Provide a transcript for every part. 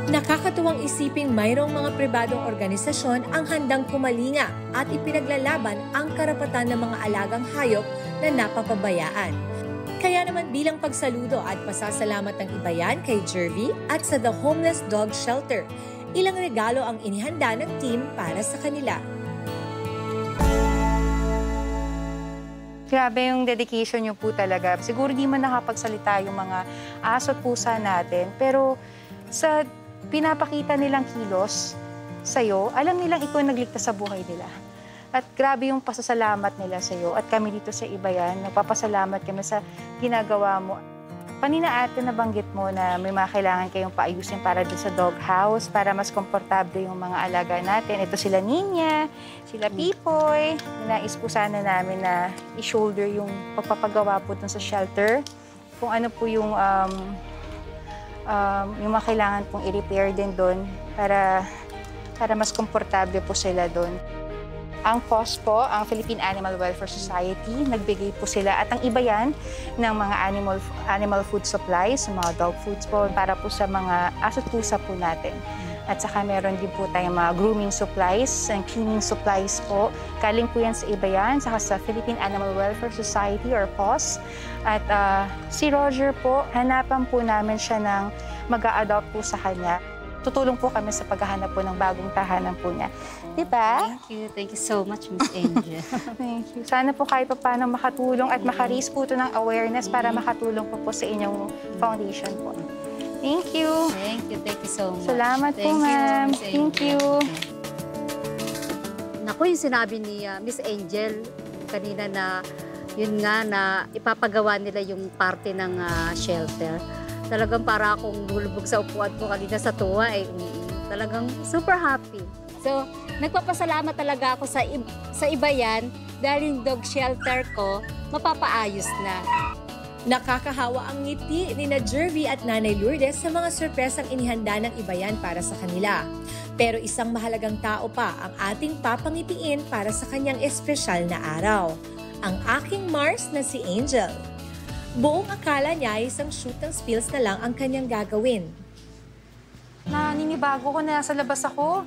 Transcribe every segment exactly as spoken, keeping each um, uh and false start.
Nakakatuwang isiping mayroong mga pribadong organisasyon ang handang kumalinga at ipinaglalaban ang karapatan ng mga alagang hayop na napapabayaan. Kaya naman bilang pagsaludo at pasasalamat ng Ibayan kay Jervy at sa The Homeless Dog Shelter, ilang regalo ang inihanda ng team para sa kanila. Grabe yung dedication niyo po talaga. Siguro di man nakapagsalita yung mga aso at pusa natin, pero sa pinapakita nilang kilos sa'yo, alam nilang ikaw nagligtas sa buhay nila. At grabe yung pasasalamat nila sa'yo. At kami dito sa Ibayan, nagpapasalamat kami sa ginagawa mo. Kanina ate nabanggit mo na may mga kailangan kayong paayusin para doon sa dog house, para mas komportable yung mga alaga natin. Ito sila Ninya, sila Pipoy. Nais po sana namin na i-shoulder yung pagpapagawa po doon sa shelter. Kung ano po yung, um, um, yung mga kailangan pong i-repair din doon para, para mas komportable po sila doon. Ang P O S po, ang Philippine Animal Welfare Society, nagbigay po sila at ang Ibayan ng mga animal animal food supplies, mga dog foods po, para po sa mga aso at pusa po natin. At saka meron din po tayong mga grooming supplies and cleaning supplies po. Galing po yan sa Ibayan, saka sa Philippine Animal Welfare Society or P O S. At uh, si Roger po, hanapan po namin siya ng mag-a-adopt po sa kanya. Tutulong po kami sa paghahanap po ng bagong tahanan po niya. Diba? Thank you. Thank you so much, Miss Angel. Thank you. Sana po kahit pa paano makatulong at makaris po ito ng awareness para makatulong po po sa inyong foundation po. Thank you. Thank you. Thank you so much. Salamat po, ma'am. Thank you. Naku, yung sinabi ni uh, Miss Angel kanina na yun nga na ipapagawa nila yung parte ng uh, shelter. Talagang para akong lulubog sa upuan ko kanina sa tuwa eh. Talagang super happy. So, nagpapasalamat talaga ako sa, sa Ibayan dahil yung dog shelter ko mapapaayos na. Nakakahawa ang ngiti ni na Jervy at Nanay Lourdes sa mga sorpresang inihanda ng Ibayan para sa kanila. Pero isang mahalagang tao pa ang ating papangitiin para sa kanyang espesyal na araw. Ang aking Mars na si Angel. Buong akala niya ay isang shoot ng spills na lang ang kanyang gagawin. Naninibago ko na nasa labas ako.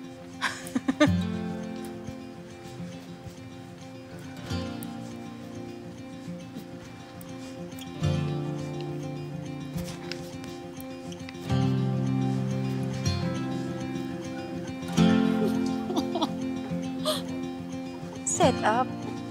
Set up.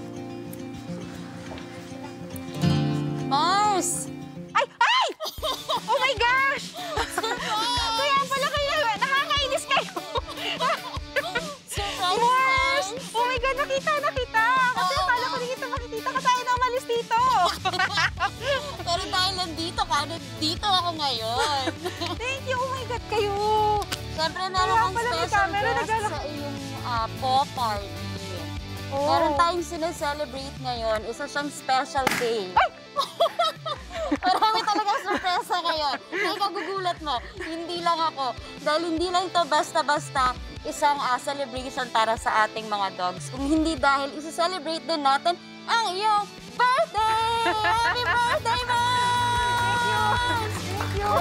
Mars! Ay! Ay! Oh my gosh! Kaya pala kayo, nakakainis kayo. Surprise, Mars! Oh my God, nakita, nakita. Kasi Oo. akala ko hindi kita makikita kasi tayo na umalis dito. Pero dahil nandito ka, dito ako ngayon. Thank you, oh my God, kayo. Siyempre, meron Kaya kang pala may special camera, guest nagala- sa iyong uh, paw party. Oh. Meron tayong sineselebrate ngayon. Isa siyang special day. Ay! Marami talaga sorpresa ngayon. Kaya kagugulat mo, hindi lang ako. Dahil hindi lang ito basta-basta isang uh, celebration para sa ating mga dogs. Kung hindi dahil isa-celebrate din natin ang iyong birthday! Happy birthday, Mars! Thank you.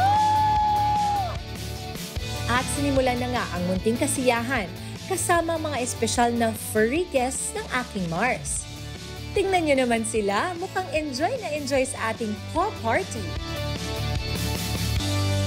At sinimulan na nga ang munting kasiyahan kasama ang mga espesyal na furry guests ng aking Mars. Tingnan nyo naman sila, mukhang enjoy na enjoy sa ating paw party.